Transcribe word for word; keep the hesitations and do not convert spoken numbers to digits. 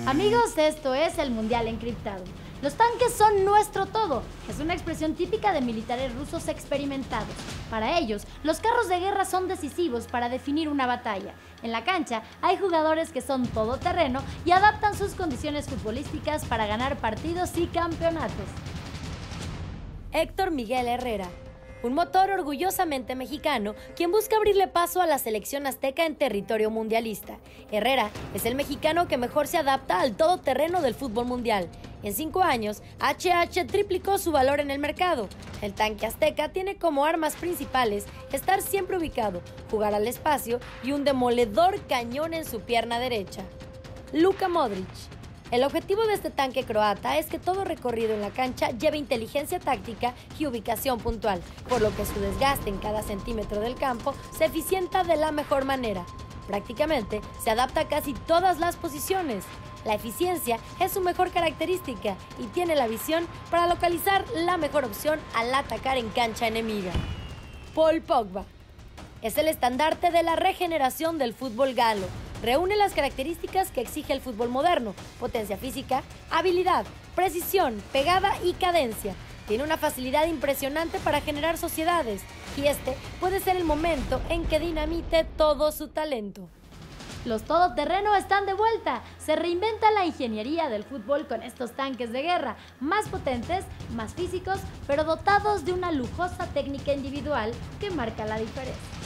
Amigos, esto es el Mundial Encriptado. Los tanques son nuestro todo. Es una expresión típica de militares rusos experimentados. Para ellos, los carros de guerra son decisivos para definir una batalla. En la cancha hay jugadores que son todoterreno y adaptan sus condiciones futbolísticas para ganar partidos y campeonatos. Héctor Miguel Herrera, un motor orgullosamente mexicano, quien busca abrirle paso a la selección azteca en territorio mundialista. Herrera es el mexicano que mejor se adapta al todoterreno del fútbol mundial. En cinco años, H H triplicó su valor en el mercado. El tanque azteca tiene como armas principales estar siempre ubicado, jugar al espacio y un demoledor cañón en su pierna derecha. Luka Modric. El objetivo de este tanque croata es que todo recorrido en la cancha lleve inteligencia táctica y ubicación puntual, por lo que su desgaste en cada centímetro del campo se eficienta de la mejor manera. Prácticamente se adapta a casi todas las posiciones. La eficiencia es su mejor característica y tiene la visión para localizar la mejor opción al atacar en cancha enemiga. Paul Pogba es el estandarte de la regeneración del fútbol galo. Reúne las características que exige el fútbol moderno: potencia física, habilidad, precisión, pegada y cadencia. Tiene una facilidad impresionante para generar sociedades y este puede ser el momento en que dinamite todo su talento. Los todoterreno están de vuelta. Se reinventa la ingeniería del fútbol con estos tanques de guerra, más potentes, más físicos, pero dotados de una lujosa técnica individual que marca la diferencia.